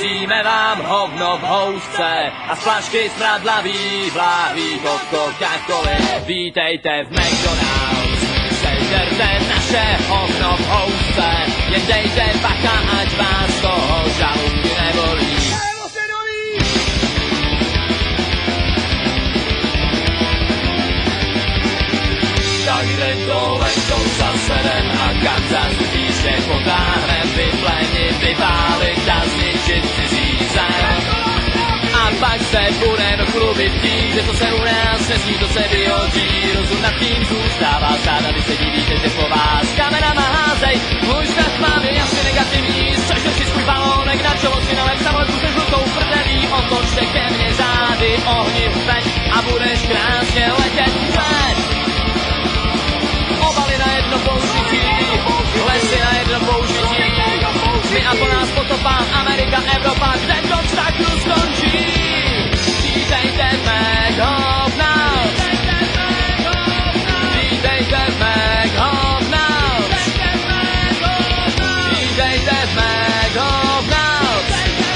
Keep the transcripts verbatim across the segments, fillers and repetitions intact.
Vaříme vám hovno v housce a z flašky smradlavý vláhví od Coca-Coly. Vítejte v McDonald's, sežerte naše hovno v housce, jen dejte bacha, ať vás toho žaludky nebolí. Tak jdem dole, jdou za sedem a Kansas píše potáhnem vyplenit, vypálit a zničit cizí zem. A pak se budeme chlubit tím, že to se u nás nesmí, to se vyhodí. Rozum nad tím zůstává stát a vy se divíte, že po vás kamenama házej. Můj vztah mám je jasně negativní, střežil si svůj balónek na čelo si nalep samoletu se žlutou prdelí. Otočte ke mně zády, ohni veď a budeš krásně letět vpřed. Obaly na jedno použití, lesy na jedno použití. My a po nás potopám Amerika, Evropa, kde to v takru skončí. Vítejte v McDonald's, vítejte v McDonald's, vítejte v McDonald's,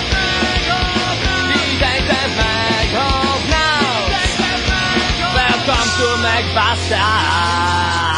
vítejte v McDonald's. Welcome to McBusters.